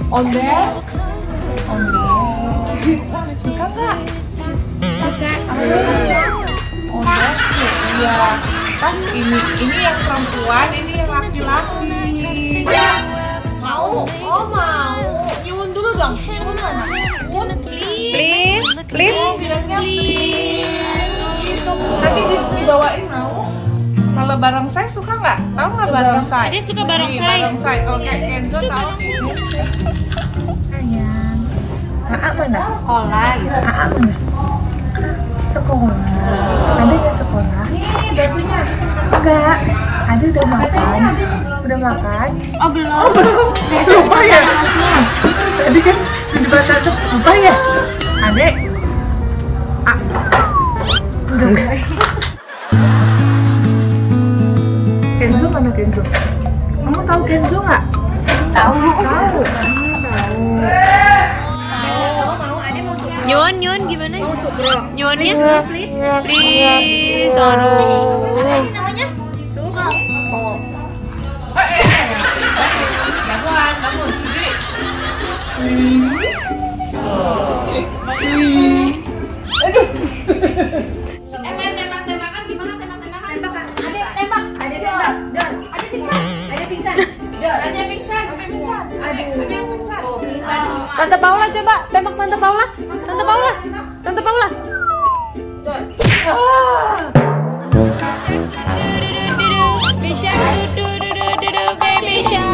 Ondel. Suka nggak? Suka. Ondel. Iya. Kan ini yang perempuan, ini yang laki-laki. Mau? Oh mau. Nyuwun dulu dong. Nyuwun mana? Nyuwun. Please. Bilangnya please. Nanti dibawain mau? Kalau barongsai suka nggak? Tahu nggak barongsai? Dia suka barongsai. Barongsai. Kalau kayak Kenzo tahu nih. Sayang. Aa mana? Sekolah gitu. Aa mana? Sekolah. Ada nggak sekolah? Enggak. Ada udah makan. Udah makan? Oh belum. Lupa ya? Tadi kan di depan tante lupa ya? Adek? Enggak. Kenzo mana Kenzo? Kamu tahu Kenzo nggak? Tahu. Nyuan gimana? Nyuannya? Please. Aduh. Namanya? Jagoan, kamu Main tembak-tembakan gimana tembak-tembakan? Ada pingsan. Ada pingsan. Tante Paula coba tembak Tante Paula. Baby shark, baby shark.